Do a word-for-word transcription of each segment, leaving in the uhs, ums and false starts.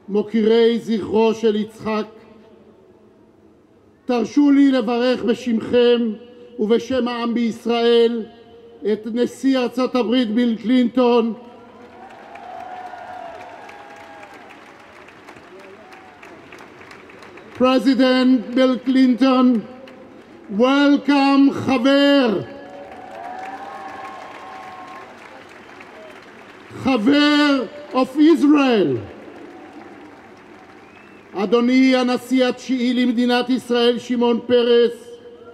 מוקירי זכרו של יצחק, תרשו לי לברך בשמכם ובשם העם בישראל את נשיא ארצות הברית ביל קלינטון, President Bill Clinton. Welcome, חבר. חבר of Israel. אדוני הנשיא התשיעי למדינת ישראל שמעון פרס,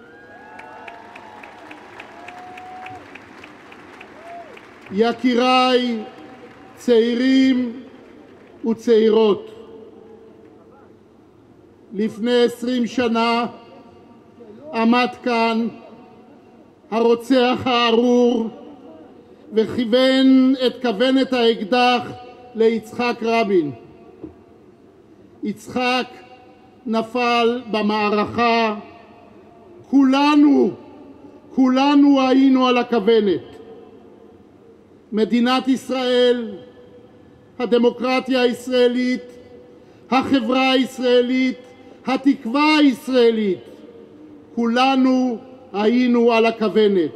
יקיריי צעירים וצעירות, לפני עשרים שנה עמד כאן הרוצח הארור וכיוון את כוונת האקדח ליצחק רבין. יצחק נפל במערכה, כולנו, כולנו היינו על הכוונת. מדינת ישראל, הדמוקרטיה הישראלית, החברה הישראלית, התקווה הישראלית, כולנו היינו על הכוונת.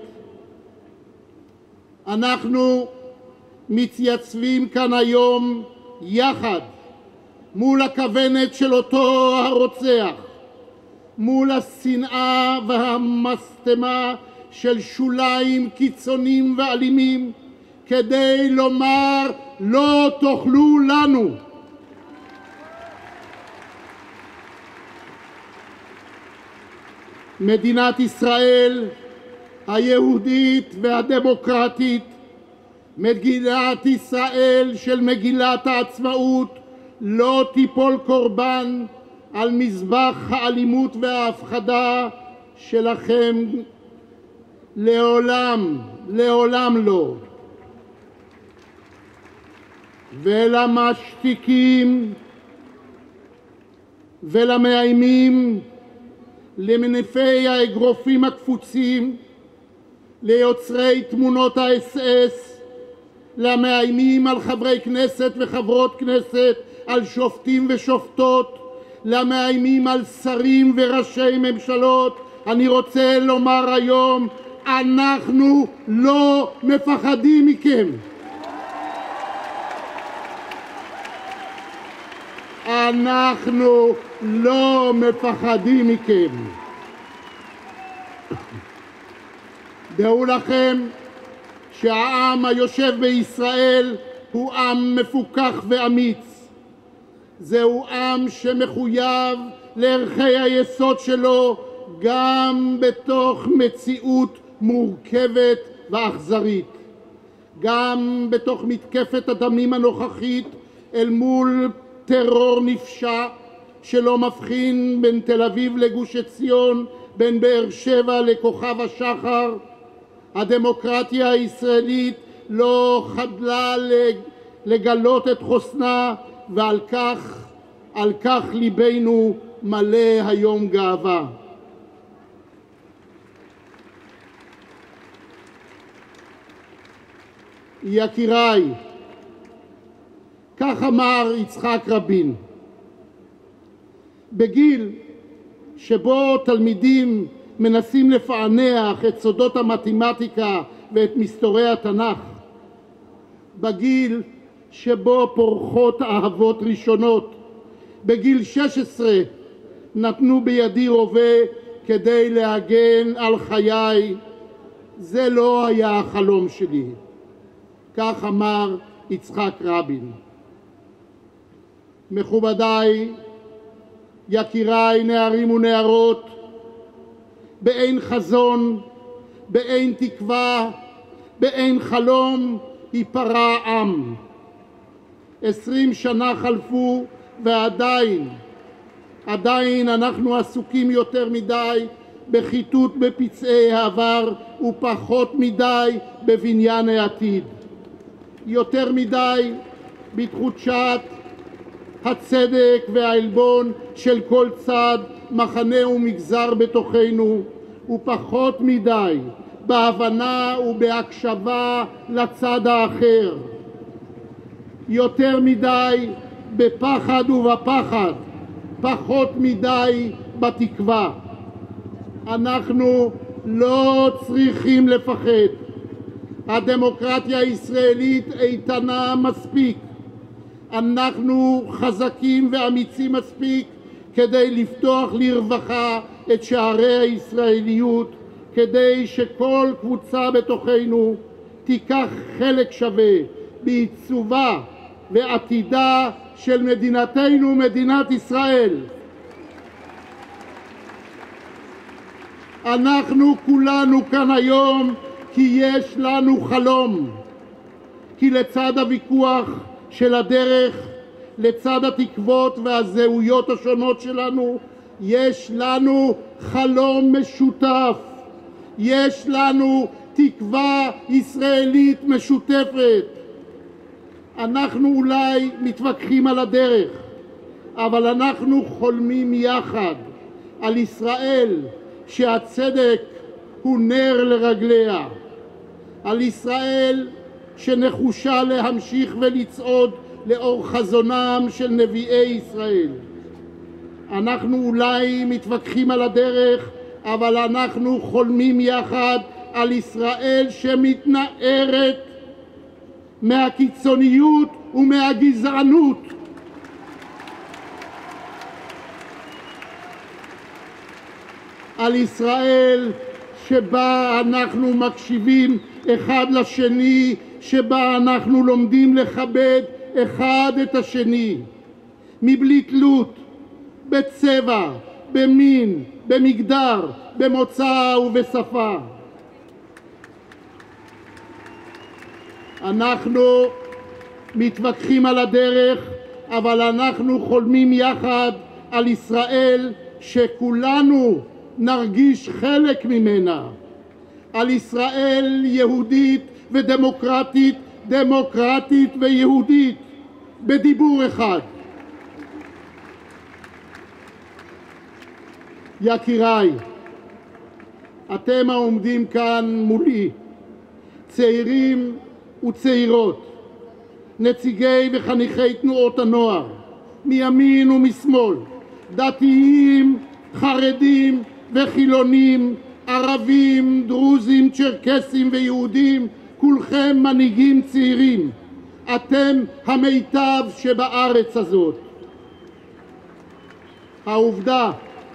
אנחנו מתייצבים כאן היום יחד מול הכוונת של אותו הרוצח, מול השנאה והמשטמה של שוליים קיצוניים ואלימים, כדי לומר לא תאכלו לנו. מדינת ישראל היהודית והדמוקרטית, מדינת ישראל של מגילת העצמאות, לא תיפול קורבן על מזבח האלימות וההפחדה שלכם. לעולם, לעולם לא. ולמשתיקים ולמאיימים, למניפי האגרופים הקפוצים, ליוצרי תמונות האס אס, למאיימים על חברי כנסת וחברות כנסת, על שופטים ושופטות, למאיימים על שרים וראשי ממשלות, אני רוצה לומר היום, אנחנו לא מפחדים מכם. אנחנו לא מפחדים מכם. דעו לכם שהעם היושב בישראל הוא עם מפוכח ואמיץ. זהו עם שמחויב לערכי היסוד שלו גם בתוך מציאות מורכבת ואכזרית. גם בתוך מתקפת הדמים הנוכחית אל מול טרור נפשע שלא מבחין בין תל אביב לגוש עציון, בין באר שבע לכוכב השחר, הדמוקרטיה הישראלית לא חדלה לגלות את חוסנה, ועל כך, על כך ליבנו מלא היום גאווה. יקיריי, כך אמר יצחק רבין. בגיל שבו תלמידים מנסים לפענח את סודות המתמטיקה ואת מסתורי התנ"ך, בגיל שבו פורחות אהבות ראשונות, בגיל שש עשרה נתנו בידי רובה כדי להגן על חיי. זה לא היה החלום שלי. כך אמר יצחק רבין. מכובדיי, יקיריי, נערים ונערות, באין חזון, באין תקווה, באין חלום, ייפרע עם. עשרים שנה חלפו ועדיין, עדיין אנחנו עסוקים יותר מדי בחיטוט בפצעי העבר ופחות מדי בבניין העתיד. יותר מדי בתחושת הצדק והעלבון של כל צד, מחנה ומגזר בתוכנו, ופחות מדי בהבנה ובהקשבה לצד האחר. יותר מדי בפחד ובפחד, פחות מדי בתקווה. אנחנו לא צריכים לפחד. הדמוקרטיה הישראלית איתנה מספיק. אנחנו חזקים ואמיצים מספיק כדי לפתוח לרווחה את שערי הישראליות, כדי שכל קבוצה בתוכנו תיקח חלק שווה בעיצובה ועתידה של מדינתנו, מדינת ישראל. אנחנו כולנו כאן היום כי יש לנו חלום, כי לצד הוויכוח של הדרך, לצד התקוות והזהויות השונות שלנו, יש לנו חלום משותף, יש לנו תקווה ישראלית משותפת. אנחנו אולי מתווכחים על הדרך, אבל אנחנו חולמים יחד על ישראל שהצדק הוא נר לרגליה, על ישראל שנחושה להמשיך ולצעוד לאור חזונם של נביאי ישראל. אנחנו אולי מתווכחים על הדרך, אבל אנחנו חולמים יחד על ישראל שמתנערת מהקיצוניות ומהגזענות. על ישראל שבה אנחנו מקשיבים אחד לשני, שבה אנחנו לומדים לכבד אחד את השני, מבלי תלות בצבע, במין, במגדר, במוצא ובשפה. אנחנו מתווכחים על הדרך, אבל אנחנו חולמים יחד על ישראל שכולנו נרגיש חלק ממנה, על ישראל יהודית ודמוקרטית, דמוקרטית ויהודית, בדיבור אחד. יקיריי, אתם העומדים כאן מולי, צעירים וצעירות, נציגי וחניכי תנועות הנוער, מימין ומשמאל, דתיים, חרדים וחילונים, ערבים, דרוזים, צ'רקסים ויהודים, כולכם מנהיגים צעירים. אתם המיטב שבארץ הזאת. העובדה,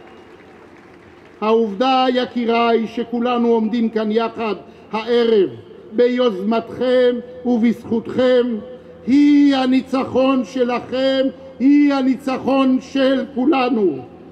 העובדה יקיריי שכולנו עומדים כאן יחד הערב ביוזמתכם ובזכותכם היא הניצחון שלכם, היא הניצחון של כולנו.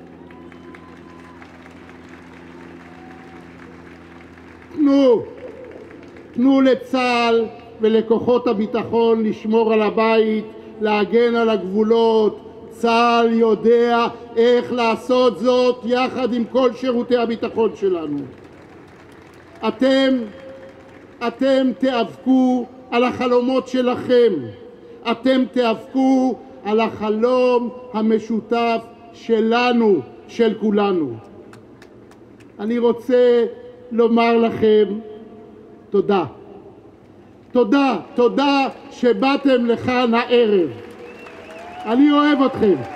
תנו, תנו לצה"ל ולכוחות הביטחון לשמור על הבית, להגן על הגבולות. צה"ל יודע איך לעשות זאת יחד עם כל שירותי הביטחון שלנו. אתם, אתם תיאבקו על החלומות שלכם. אתם תיאבקו על החלום המשותף שלנו, של כולנו. אני רוצה לומר לכם תודה. תודה, תודה שבאתם לכאן הערב. אני אוהב אתכם.